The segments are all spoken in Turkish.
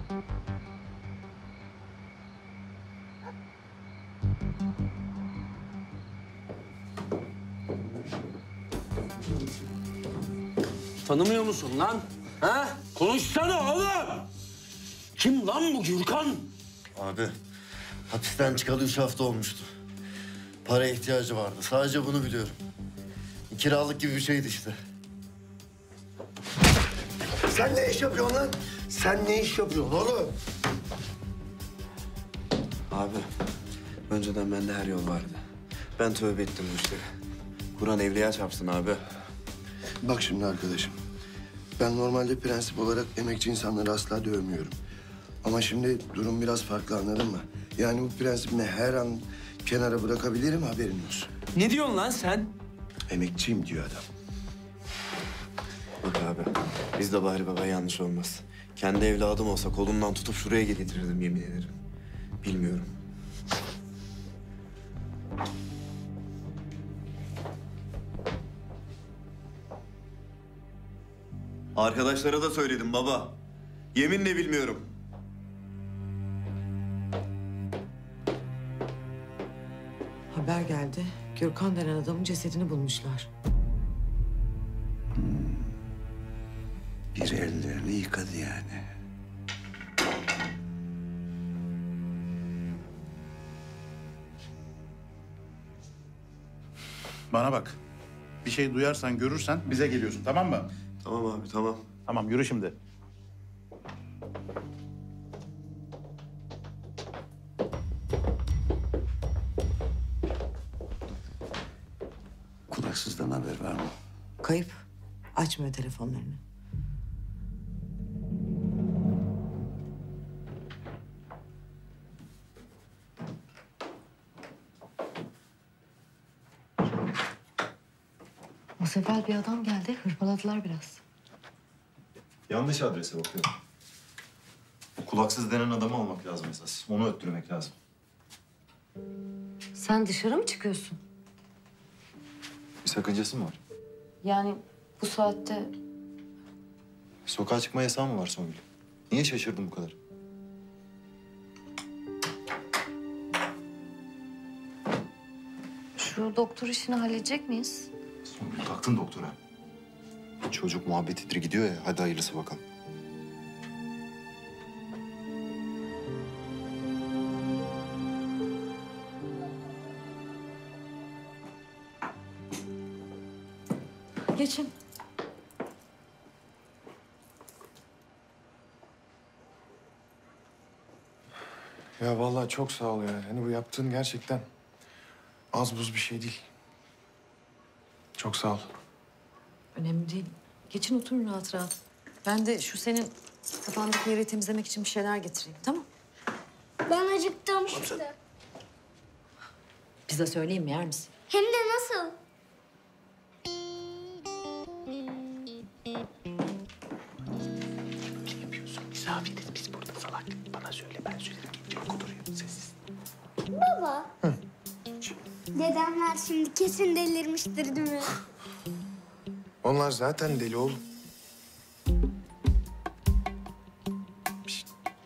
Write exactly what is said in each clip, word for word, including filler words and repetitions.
Tanımıyor musun lan? Ha? Konuşsana oğlum! Kim lan bu Gürkan? Abi, hapisten çıkalı üç hafta olmuştu. Para ihtiyacı vardı. Sadece bunu biliyorum. Kiralık gibi bir şeydi işte. Sen ne iş yapıyorsun lan? Sen ne iş yapıyorsun oğlum? Abi, önceden bende her yol vardı. Ben tövbe ettim bu işlere. Kur'an evliya çarpsın abi. Bak şimdi arkadaşım. Ben normalde prensip olarak emekçi insanları asla dövmüyorum. Ama şimdi durum biraz farklı, anladın mı? Yani bu prensibini her an kenara bırakabilirim, haberin olsun. Ne diyorsun lan sen? Emekçiyim diyor adam. Bak abi, biz de Bahri Baba yanlış olmaz. Kendi evladım olsa kolundan tutup şuraya getirirdim yemin ederim. Bilmiyorum. Arkadaşlara da söyledim baba. Yeminle bilmiyorum. Haber geldi. Gürkan denen adamın cesedini bulmuşlar. Bir ellerini yıkadı yani. Bana bak. Bir şey duyarsan, görürsen bize geliyorsun, tamam mı? Tamam abi, tamam. Tamam, yürü şimdi. Kulaksızdan haber var mı? Kayıp. Açmıyor telefonlarını. O sefer bir adam geldi, hırpaladılar biraz. Yanlış adrese bakıyorum. O kulaksız denen adamı almak lazım esas. Onu öttürmek lazım. Sen dışarı mı çıkıyorsun? Bir sakıncası mı var? Yani bu saatte Sokağa çıkma yasağı mı var Songül? Niye şaşırdın bu kadar? şu doktor işini halledecek miyiz? Songül taktın doktora. Çocuk muhabbetidir gidiyor ya. Hadi hayırlısı bakalım. Geçin. Ya vallahi çok sağ ol ya. Hani bu yaptığın gerçekten az buz bir şey değil. Çok sağ ol. Önemli değil. Geçin oturun rahat rahat. Ben de şu senin kafandaki yeri temizlemek için bir şeyler getireyim, tamam? Ben acıktım. Pizza söyleyeyim mi, yer misin? Hem de nasıl? Ne yapıyorsun? Misafiriz biz burada salak. Bana söyle, ben söylerim. Gelince okuduruyor, sessiz. Baba. Hı. Dedemler şimdi kesin delirmiştir değil mi? Onlar zaten deli oğlum. Şişt.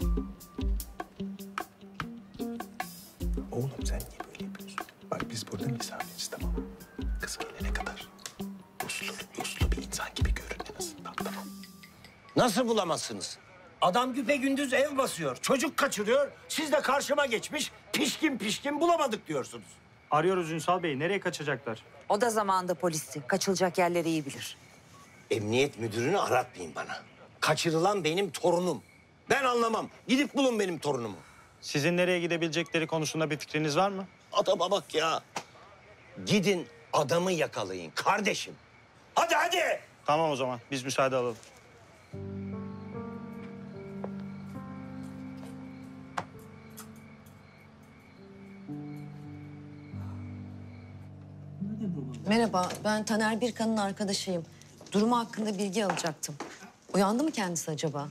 Oğlum sen niye böyle yapıyorsun? Bak biz burada misafiriz, tamam mı? Kız gelene kadar uslu, uslu bir insan gibi görün en azından, tamam. Nasıl bulamazsınız? Adam güpegündüz ev basıyor, çocuk kaçırıyor. Siz de karşıma geçmiş, pişkin pişkin bulamadık diyorsunuz. Arıyoruz Ünsal Bey. Nereye kaçacaklar? O da zamanında polisti. Kaçılacak yerleri iyi bilir. Emniyet müdürünü aratmayın bana. Kaçırılan benim torunum. Ben anlamam. Gidip bulun benim torunumu. Sizin nereye gidebilecekleri konusunda bir fikriniz var mı? Adama bak ya. Gidin adamı yakalayın kardeşim. Hadi hadi. Tamam o zaman. Biz müsaade alalım. Merhaba, ben Taner Birkan'ın arkadaşıyım. Durumu hakkında bilgi alacaktım. Uyandı mı kendisi acaba?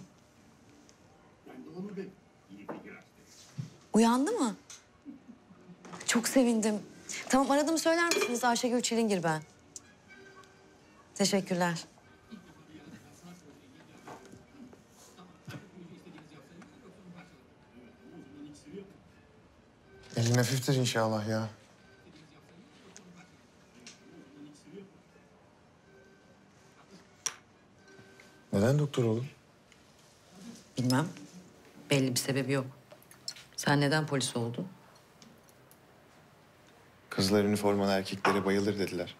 Uyandı mı? Çok sevindim. Tamam, aradığımı söyler misiniz? Ayşegül Çilingir ben. Teşekkürler. Elin hafiftir inşallah ya. Neden doktor oğlum? Bilmem. Belli bir sebebi yok. Sen neden polis oldun? Kızlar üniformalı erkeklere bayılır dediler.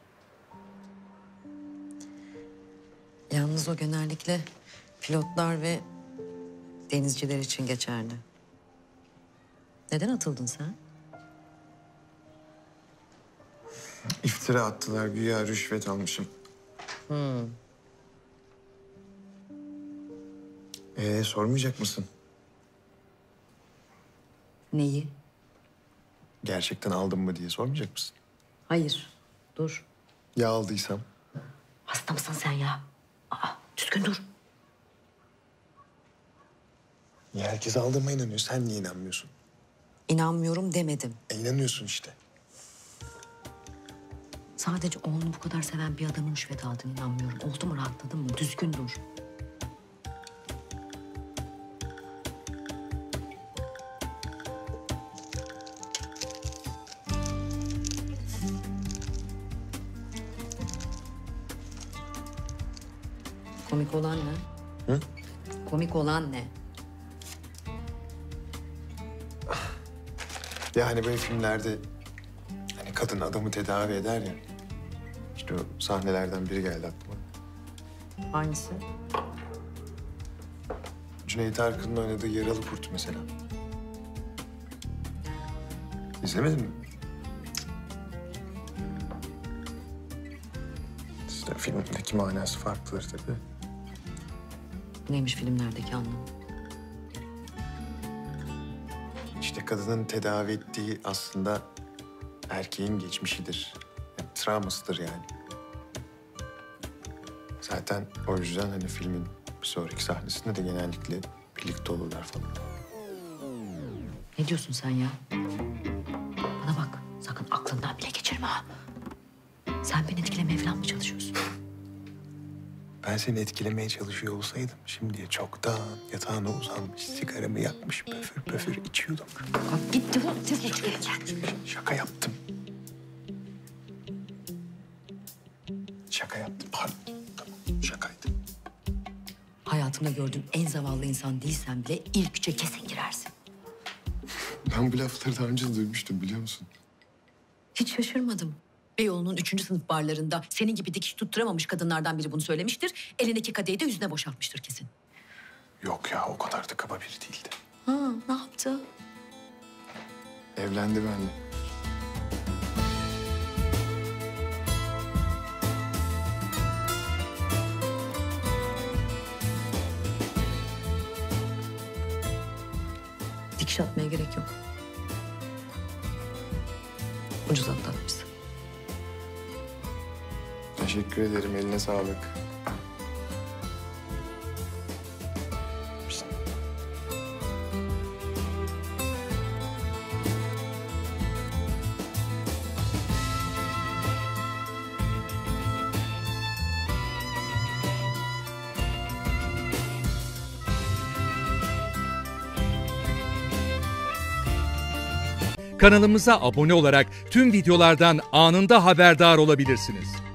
Yalnız o genellikle pilotlar ve denizciler için geçerli. Neden atıldın sen? İftira attılar, güya rüşvet almışım. Hmm. Ee, sormayacak mısın? Neyi? Gerçekten aldım mı diye sormayacak mısın? Hayır. Dur. Ya aldıysam? Hasta mısın sen ya? Aa, düzgün dur. Ya herkes aldığıma inanıyor. Sen niye inanmıyorsun? İnanmıyorum demedim. E, inanıyorsun işte. Sadece oğlunu bu kadar seven bir adamın rüşvet aldığını inanmıyorum. Oldu mu, rahatladın mı? Düzgün dur. Komik olan ne? Hı? Komik olan ne? Ya hani böyle filmlerde hani kadın adamı tedavi eder ya. İşte o sahnelerden biri geldi aklıma. Hangisi? Cüneyt Arkın'ın oynadığı Yaralı Kurt mesela. İzlemedin mi? İşte filmdeki manası farklıdır tabii. Neymiş filmlerdeki anlamı? İşte kadının tedavi ettiği aslında erkeğin geçmişidir. Yani, travmasıdır yani. Zaten o yüzden hani filmin bir sonraki sahnesinde de genellikle birlikte olurlar falan. Ne diyorsun sen ya? Bana bak, sakın aklından bile geçirme ha. Sen beni etkilemeye falan mı çalışıyorsun? Ben seni etkilemeye çalışıyor olsaydım şimdiye çoktan yatağına uzanmış, sigaramı yakmış, pöfür pöfür içiyordum. Kalk git defol, tez geç evden. Şaka yaptım. Şaka yaptım, pardon. Tamam, şakaydı. Hayatımda gördüğüm en zavallı insan değilsen bile ilk üçe kesin girersin. Ben bu lafları daha önce de duymuştum, biliyor musun? Hiç şaşırmadım. Beyoğlu'nun üçüncü sınıf barlarında senin gibi dikiş tutturamamış kadınlardan biri bunu söylemiştir. Elindeki kadehi de yüzüne boşaltmıştır kesin. Yok ya, o kadar da kaba biri değildi. Ha, ne yaptı? Evlendi benimle. Dikiş atmaya gerek yok. Ucuz atlatmışsın. Teşekkür ederim, eline sağlık. Kanalımıza abone olarak tüm videolardan anında haberdar olabilirsiniz.